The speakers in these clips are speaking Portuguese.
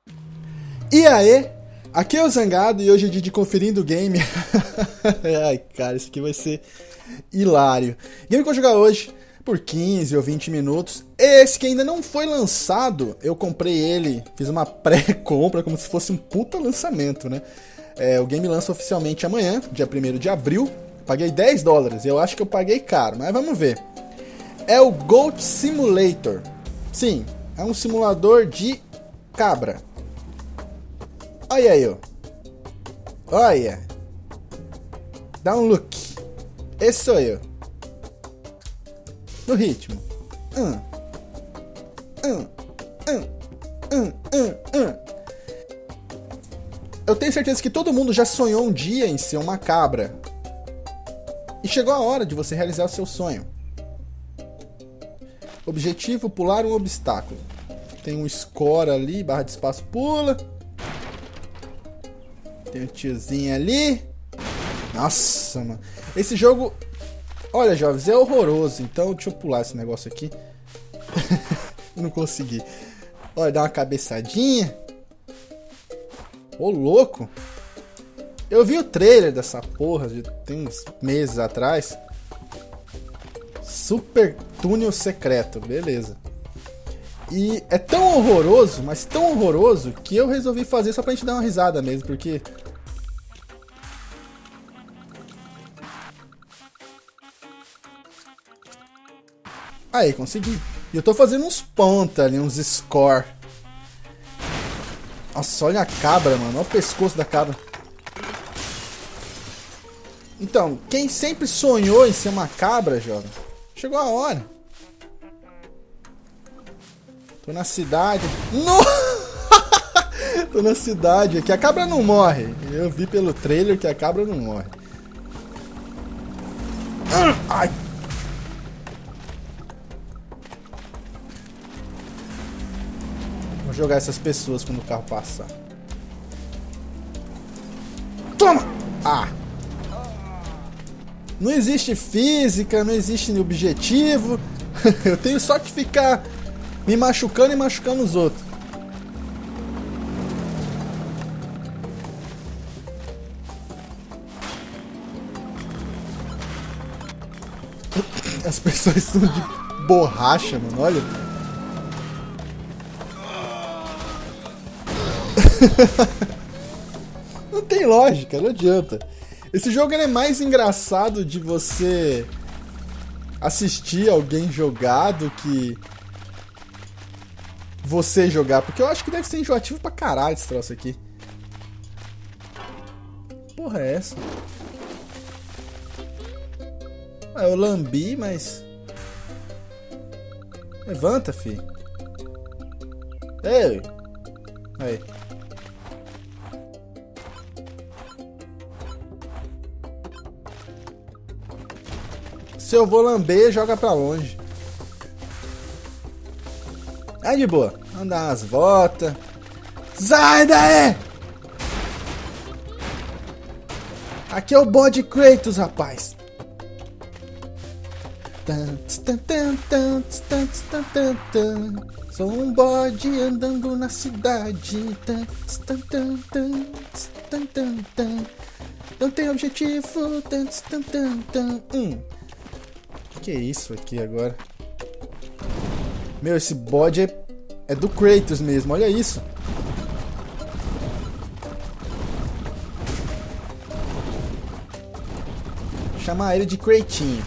E aí, aqui é o Zangado e hoje é dia de Conferindo o Game. Ai, cara, isso aqui vai ser hilário. Game que eu vou jogar hoje por 15 ou 20 minutos. Esse que ainda não foi lançado, eu comprei ele, fiz uma pré-compra como se fosse um puta lançamento, né? O game lança oficialmente amanhã, dia 1º de abril. Paguei $10, eu acho que eu paguei caro, mas vamos ver. É o Goat Simulator. Sim, é um simulador de cabra. Olha aí, ó. Olha. Dá um look. Esse sou eu. No ritmo. Eu tenho certeza que todo mundo já sonhou um dia em ser uma cabra. E chegou a hora de você realizar o seu sonho. Objetivo: pular um obstáculo. Tem um score ali, barra de espaço, pula. Tem um tiozinho ali. Nossa, mano. Esse jogo, olha, jovens, é horroroso. Então, deixa eu pular esse negócio aqui. Não consegui. Olha, dá uma cabeçadinha. Ô, louco. Eu vi o trailer dessa porra tem uns meses atrás. Super túnel secreto, beleza. E é tão horroroso, mas tão horroroso, que eu resolvi fazer só pra gente dar uma risada mesmo, porque... Aí, consegui. E eu tô fazendo uns pontos ali, uns score. Nossa, olha a cabra, mano. Olha o pescoço da cabra. Então, quem sempre sonhou em ser uma cabra, jovem, chegou a hora. Tô na cidade. No! Tô na cidade aqui. A cabra não morre. Eu vi pelo trailer que a cabra não morre. Ai! Vou jogar essas pessoas quando o carro passar. Toma! Ah! Não existe física, não existe objetivo. Eu tenho só que ficar me machucando e machucando os outros. As pessoas são de borracha, mano, olha. Não tem lógica, não adianta. Esse jogo é mais engraçado de você assistir alguém jogar do que você jogar. Porque eu acho que deve ser enjoativo pra caralho esse troço aqui. Porra é essa? Ah, eu lambi, mas... Levanta, fi. Ei! Aí. Se eu vou lamber, joga pra longe. Aí de boa. Vamos dar umas voltas. Sai daí! Aqui é o bode Kratos, rapaz. Sou um bode andando na cidade. Não tem objetivo. Que é isso aqui agora? Meu, esse bode é do Kratos mesmo, olha isso. Vou chamar ele de Kratinho.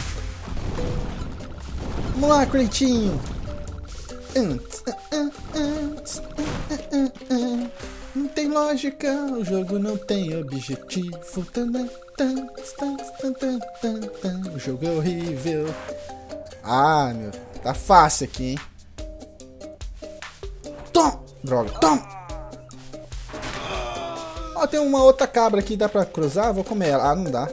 Vamos lá, Kratinho. Não tem lógica, o jogo não tem objetivo. O jogo é horrível. Ah, meu, tá fácil aqui, hein? Toma! Droga, toma! Ó, tem uma outra cabra aqui, dá pra cruzar? Vou comer ela. Ah, não dá.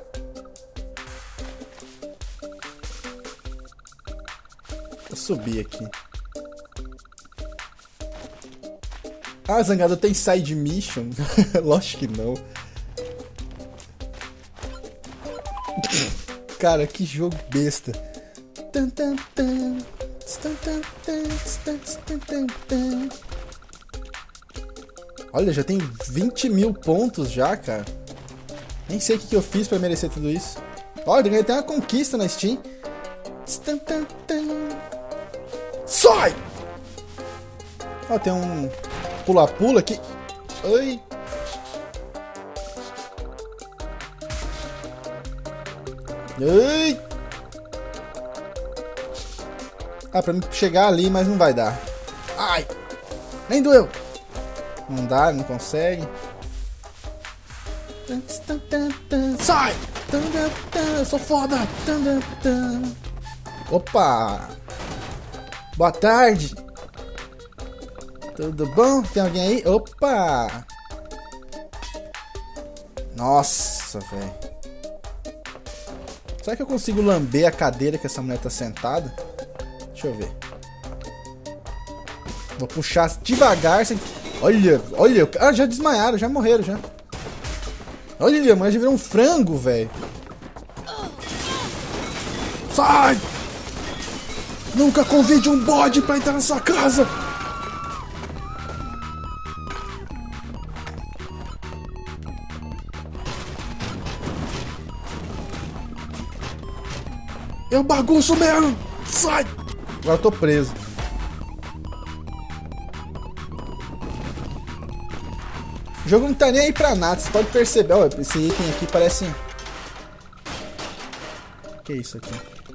Vou subir aqui. Ah, Zangado, tem side mission? Lógico que não. Cara, que jogo besta. Olha, já tem 20 mil pontos já, cara. Nem sei o que eu fiz pra merecer tudo isso. Olha, ganhei até uma conquista na Steam. Sai! Ó, tem um pula-pula aqui. Ai. Ai. Ah, pra mim chegar ali, mas não vai dar. Ai! Nem doeu! Não dá, não consegue. Sai! Eu sou foda! Opa! Boa tarde! Tudo bom? Tem alguém aí? Opa! Nossa, velho. Será que eu consigo lamber a cadeira que essa mulher tá sentada? Deixa eu ver. Vou puxar devagar. Sem... Olha, olha. Ah, já desmaiaram, já morreram, já. Olha, a mulher já virou um frango, velho. Sai! Nunca convide um bode pra entrar na sua casa! Eu bagunço mesmo! Sai! Agora eu tô preso. O jogo não tá nem aí pra nada, você pode perceber. Ó, esse item aqui parece... Que é isso aqui?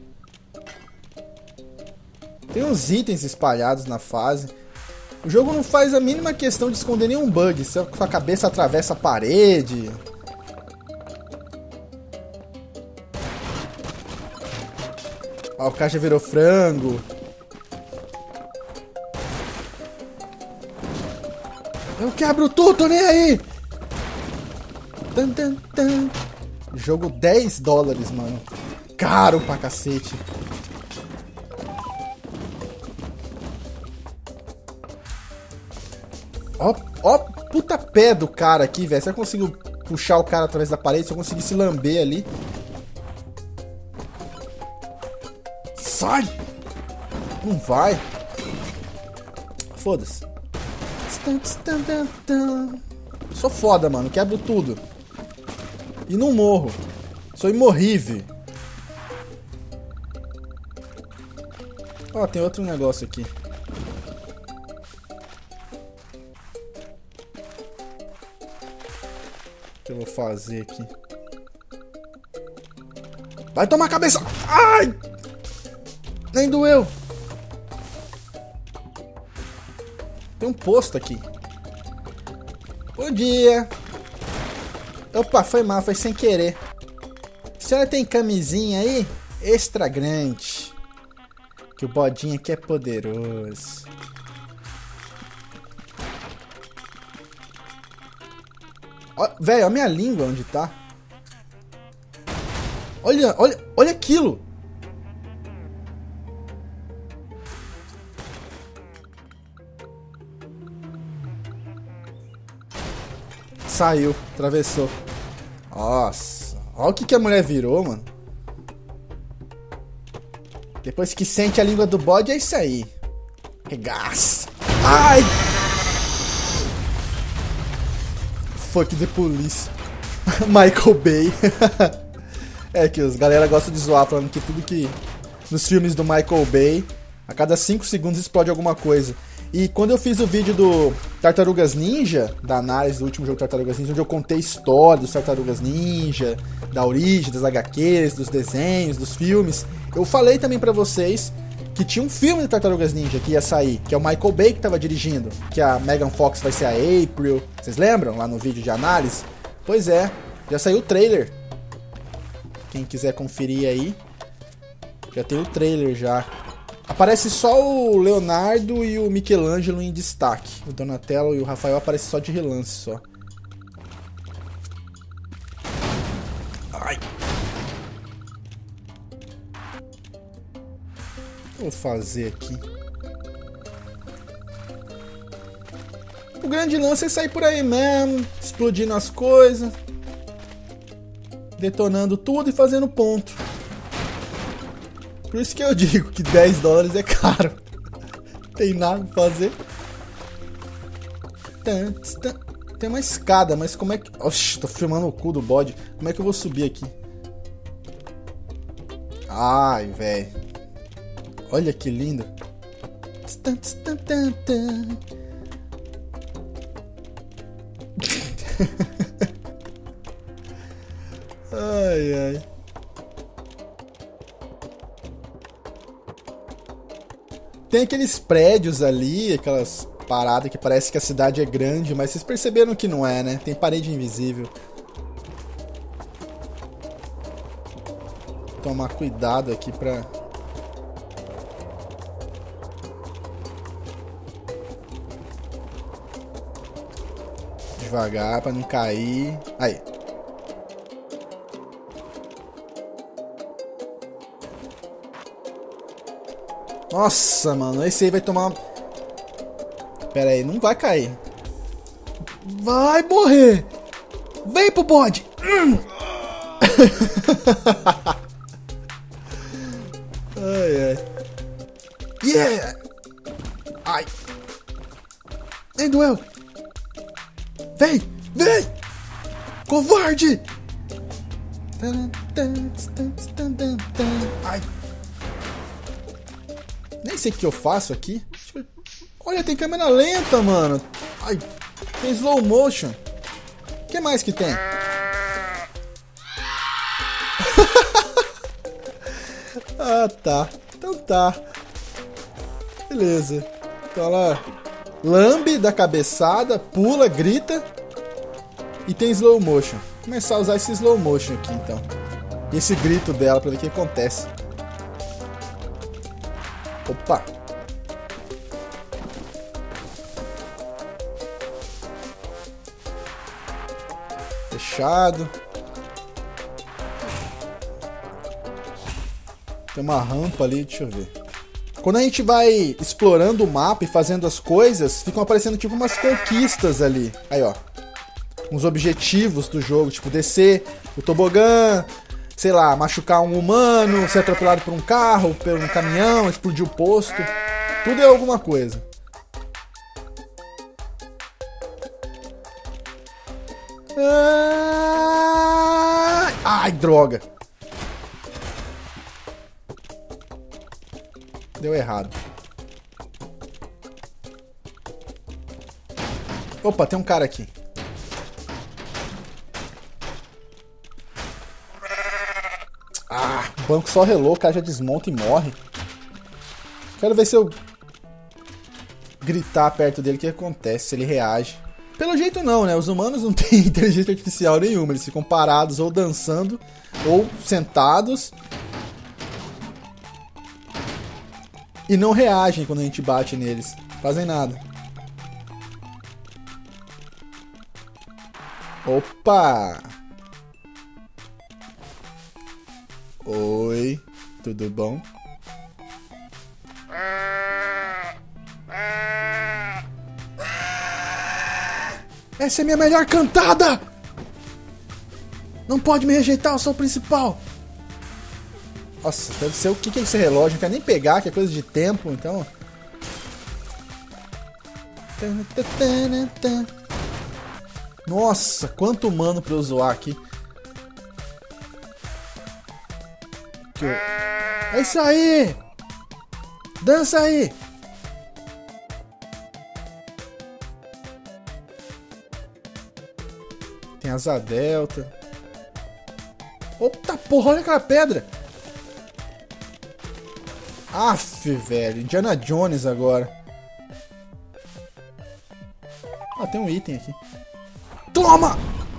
Tem uns itens espalhados na fase. O jogo não faz a mínima questão de esconder nenhum bug. Se a sua cabeça atravessa a parede... Ó, o cara já virou frango. Eu quebro tudo, tô nem aí. Jogo $10, mano. Caro pra cacete. Ó, ó, puta pé do cara aqui, velho. Será que eu consigo puxar o cara através da parede? Se eu conseguir se lamber ali. Sai! Não vai. Foda-se. Sou foda, mano. Quebro tudo. E não morro. Sou imorrível. Ó, tem outro negócio aqui. O que eu vou fazer aqui? Vai tomar a cabeça! Ai! Nem doeu. Tem um posto aqui. Bom dia. Opa, foi mal, foi sem querer. A senhora tem camisinha aí? Extra grande. Que o bodinho aqui é poderoso. Velho, olha a minha língua onde tá. Olha, olha, olha aquilo. Saiu, atravessou. Nossa, olha o que a mulher virou, mano. Depois que sente a língua do bode, é isso aí. Regaça. Ai! Fuck the police. Michael Bay. É que os galera gostam de zoar, falando que tudo que... Nos filmes do Michael Bay, a cada 5 segundos explode alguma coisa. E quando eu fiz o vídeo do Tartarugas Ninja, da análise do último jogo Tartarugas Ninja, onde eu contei a história dos Tartarugas Ninja, da origem, das HQs, dos desenhos, dos filmes, eu falei também pra vocês que tinha um filme de Tartarugas Ninja que ia sair, que é o Michael Bay que tava dirigindo, que a Megan Fox vai ser a April. Vocês lembram? Lá no vídeo de análise? Pois é, já saiu o trailer. Quem quiser conferir aí, já tem o trailer já. Aparece só o Leonardo e o Michelangelo em destaque. O Donatello e o Rafael aparecem só de relance só. Ai. O que eu vou fazer aqui? O grande lance é sair por aí mesmo, explodindo as coisas, detonando tudo e fazendo ponto. Por isso que eu digo que $10 é caro. Tem nada pra fazer. Tem uma escada, mas como é que... Oxi, tô filmando o cu do bode. Como é que eu vou subir aqui? Ai, velho. Olha que lindo. Ai, ai. Tem aqueles prédios ali, aquelas paradas que parece que a cidade é grande, mas vocês perceberam que não é, né? Tem parede invisível. Tomar cuidado aqui pra... Devagar pra não cair. Aí. Nossa, mano, esse aí vai tomar... Pera aí, não vai cair. Vai morrer! Vem pro bode! Ai, ai. Yeah! Ai! Ei, doeu! Vem! Vem! Covarde! Ai! Nem sei o que eu faço aqui. Olha, tem câmera lenta, mano. Ai, tem slow motion. O que mais que tem? Ah, tá. Então tá. Beleza. Então ela lambe da cabeçada, pula, grita. E tem slow motion. Vou começar a usar esse slow motion aqui, então. E esse grito dela pra ver o que acontece. Opa! Fechado. Tem uma rampa ali, deixa eu ver. Quando a gente vai explorando o mapa e fazendo as coisas, ficam aparecendo tipo umas conquistas ali. Aí, ó. Uns objetivos do jogo, tipo descer o tobogã, sei lá, machucar um humano, ser atropelado por um carro, por um caminhão, explodir o posto. Tudo é alguma coisa. Ai, droga. Deu errado. Opa, tem um cara aqui. Ah, o banco só relou, o cara já desmonta e morre. Quero ver se eu gritar perto dele o que acontece, se ele reage. Pelo jeito não, né? Os humanos não têm inteligência artificial nenhuma. Eles ficam parados ou dançando ou sentados e não reagem quando a gente bate neles. Fazem nada. Opa! Oi, tudo bom? Essa é a minha melhor cantada! Não pode me rejeitar, eu sou o principal! Nossa, deve ser o que é esse relógio? Não quero nem pegar, que é coisa de tempo, então... Nossa, quanto humano pra eu zoar aqui. É isso aí! Dança aí! Tem asa delta. Opa, porra, olha aquela pedra! Aff, velho. Indiana Jones agora. Ah, tem um item aqui. Toma!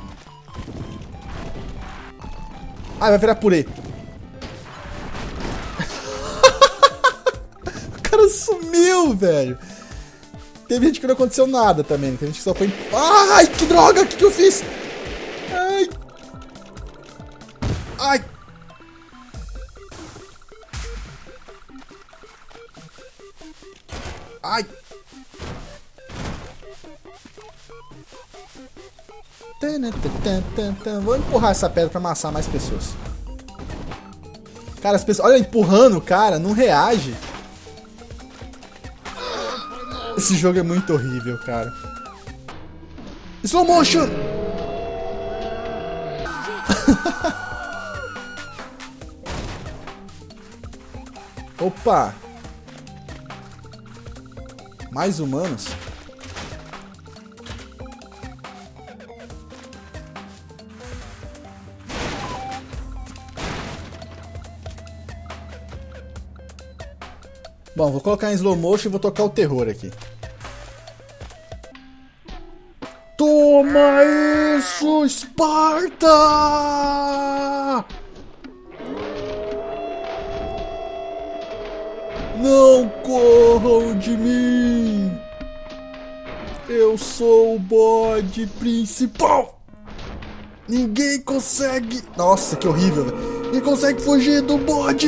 Ah, vai virar purê. O cara sumiu, velho. Teve gente que não aconteceu nada também. Teve gente que só foi... Ai, que droga! O que eu fiz? Ai. Ai. Ai. Vou empurrar essa pedra pra amassar mais pessoas. Cara, as pessoas... Olha, empurrando o cara, não reage. Esse jogo é muito horrível, cara. Slow motion! Opa! Mais humanos? Bom, vou colocar em slow motion e vou tocar o terror aqui. Toma isso, Esparta! Não corram de mim! Eu sou o bode principal! Ninguém consegue... Nossa, que horrível, velho! Ninguém consegue fugir do bode!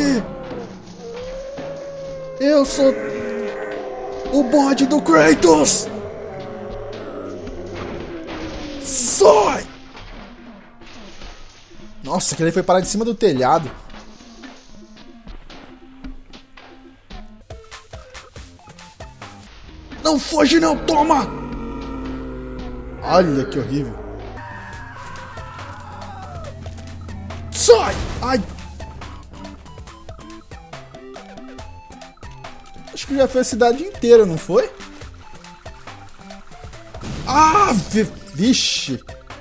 Eu sou o bode do Kratos! Sai! Nossa, aquele foi parar de cima do telhado. Não foge não, toma! Olha que horrível. Sai! Ai! Acho que já foi a cidade inteira, não foi? Ah, vixe!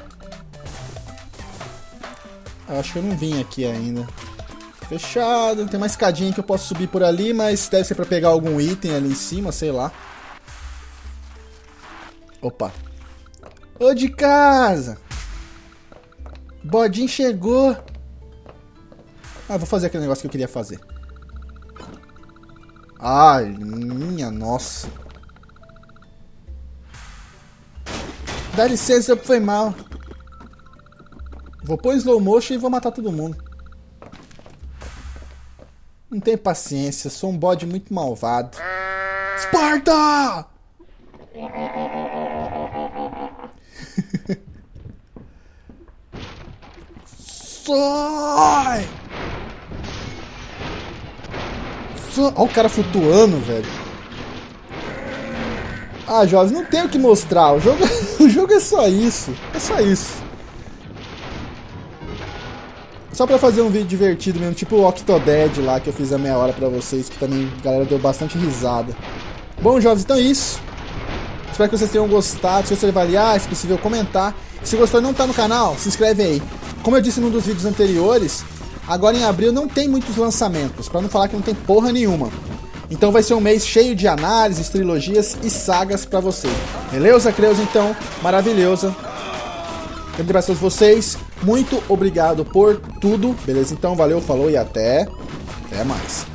Acho que eu não vim aqui ainda. Fechado. Tem uma escadinha que eu posso subir por ali, mas deve ser pra pegar algum item ali em cima, sei lá. Opa. Ô de casa! Bodinho chegou! Ah, vou fazer aquele negócio que eu queria fazer. Ai, minha nossa. Dá licença, foi mal. Vou pôr slow motion e vou matar todo mundo. Não tenho paciência, sou um bode muito malvado. Esparta! Sai! Olha o cara flutuando, velho. Ah, jovens, não tem o que mostrar. O jogo é só isso. É só isso. Só pra fazer um vídeo divertido mesmo, tipo o Octodad lá, que eu fiz a meia hora pra vocês, que também a galera deu bastante risada. Bom, jovens, então é isso. Espero que vocês tenham gostado. Se você avaliar, se possível, comentar. Se gostou e não tá no canal, se inscreve aí. Como eu disse num dos vídeos anteriores, agora em abril não tem muitos lançamentos, pra não falar que não tem porra nenhuma. Então vai ser um mês cheio de análises, trilogias e sagas pra vocês. Beleza, Creus? Então, maravilhosa. Grande abraço a vocês. Muito obrigado por tudo. Beleza? Então, valeu, falou e até mais.